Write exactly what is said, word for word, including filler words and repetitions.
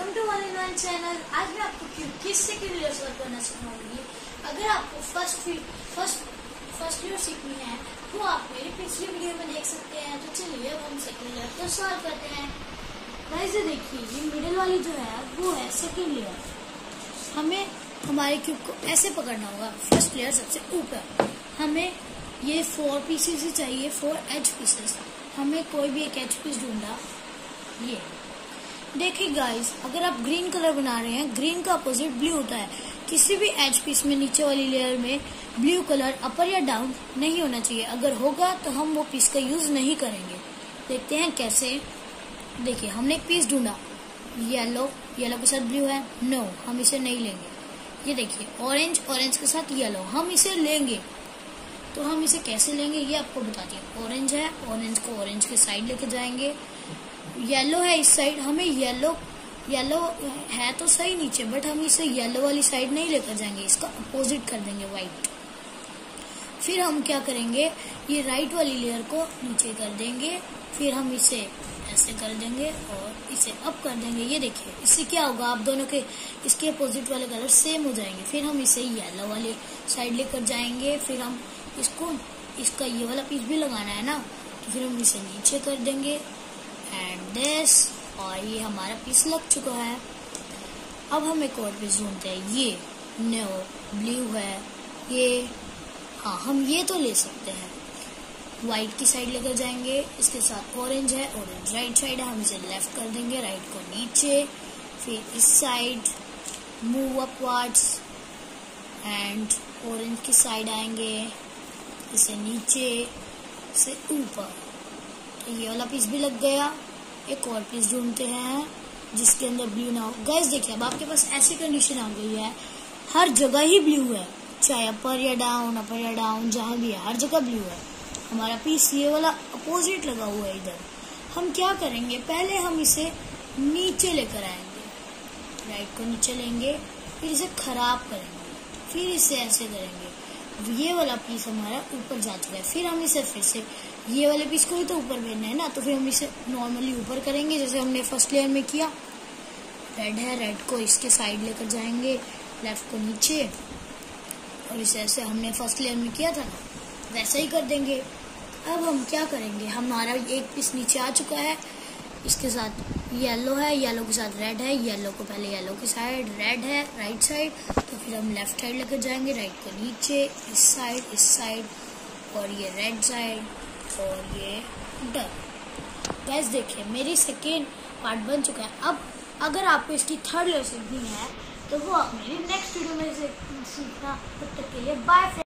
Welcome to one in one channel. आज मैं आपको क्यूब किस सेकंड लेयर सॉल्व करना सिखाऊंगी। अगर आपको फर्स्ट फर्स्ट फर्स्ट लेयर सीखनी है तो आप मेरी पिछली वीडियो में देख सकते हैं। तो चलिए अब हम सेकंड लेयर को सॉल्व करते हैं। गाइस देखिए, ये मिडिल वाली जो है वो है सेकंड लेयर। हमें हमारे क्यूब को ऐसे पकड़ना होगा, फर्स्ट लेयर सबसे ऊपर। हमें ये फोर पीसेस ही चाहिए, फोर एज पीसेस। हमें कोई भी एक एज पीस ढूंढा। ये देखिए गाइस, अगर आप ग्रीन कलर बना रहे हैं, ग्रीन का अपोजिट ब्लू होता है। किसी भी एज पीस में नीचे वाली लेयर में ब्लू कलर अपर या डाउन नहीं होना चाहिए। अगर होगा तो हम वो पीस का यूज नहीं करेंगे। देखते हैं कैसे। देखिए, हमने एक पीस ढूंढा, येलो येलो के साथ ब्लू है, नो हम इसे नहीं लेंगे। ये देखिए, ऑरेंज ऑरेंज के साथ येलो, हम इसे लेंगे। तो हम इसे कैसे लेंगे ये आपको बताती हूँ। ऑरेंज है, ऑरेंज को ऑरेंज के साइड लेके जाएंगे। येलो है इस साइड, हमें येलो येलो है तो सही नीचे, बट हम इसे येलो वाली साइड नहीं लेकर जाएंगे, इसका अपोजिट कर देंगे व्हाइट। फिर हम क्या करेंगे, ये राइट वाली लेयर को नीचे कर देंगे। फिर हम इसे ऐसे कर देंगे और इसे अप कर देंगे। ये देखिए, इससे क्या होगा, आप दोनों के इसके अपोजिट वाले कलर सेम हो जाएंगे। फिर हम इसे येलो वाली साइड लेकर जाएंगे। फिर हम इसको इसका ये वाला पीस भी लगाना है ना, तो फिर हम इसे नीचे कर देंगे एंड दिस, और ये हमारा पीस लग चुका है। अब हम एक और पीस ढूंढते हैं। ये नो ब्लू है, ये हाँ हम ये तो ले सकते हैं। व्हाइट की साइड लेकर जाएंगे, इसके साथ ऑरेंज है, ऑरेंज राइट साइड है, हम इसे लेफ्ट कर देंगे, राइट को नीचे। फिर इस side move upwards and orange की साइड आएंगे, इसे नीचे से ऊपर। तो ये वाला पीस भी लग गया। एक और पीस ढूंढते हैं जिसके अंदर ब्लू ना हो। गाइस देखिए, अब आपके पास ऐसी कंडीशन आ गई है, हर जगह ही ब्लू है, चाहे अपर या डाउन, अपर या डाउन जहां भी है, हर जगह ब्लू है। हमारा पीस ये वाला अपोजिट लगा हुआ है इधर। हम क्या करेंगे, पहले हम इसे नीचे लेकर आएंगे, राइट को नीचे लेंगे, फिर इसे खराब करेंगे, फिर इसे ऐसे करेंगे। ये वाला पीस हमारा ऊपर जा चुका है। फिर हम इसे फिर से ये वाले पीस को ही तो ऊपर भेजना है ना, तो फिर हम इसे नॉर्मली ऊपर करेंगे जैसे हमने फर्स्ट लेयर में किया। रेड है, रेड को इसके साइड लेकर जाएंगे, लेफ्ट को नीचे, और इसे ऐसे हमने फर्स्ट लेयर में किया था ना, वैसा ही कर देंगे। अब हम क्या करेंगे, हमारा एक पीस नीचे आ चुका है, इसके साथ येलो है, येलो के साथ रेड है। येलो को पहले येलो की साइड, रेड है राइट साइड, तो फिर हम लेफ्ट साइड लेकर जाएंगे, राइट को नीचे, इस साइड इस साइड, और ये रेड साइड, और ये डन। गाइस देखिए, मेरी सेकेंड पार्ट बन चुका है। अब अगर आपको इसकी थर्ड लेयर सीखनी है तो वो आप मेरी नेक्स्ट वीडियो में सीखना। तब तक के लिए बाय।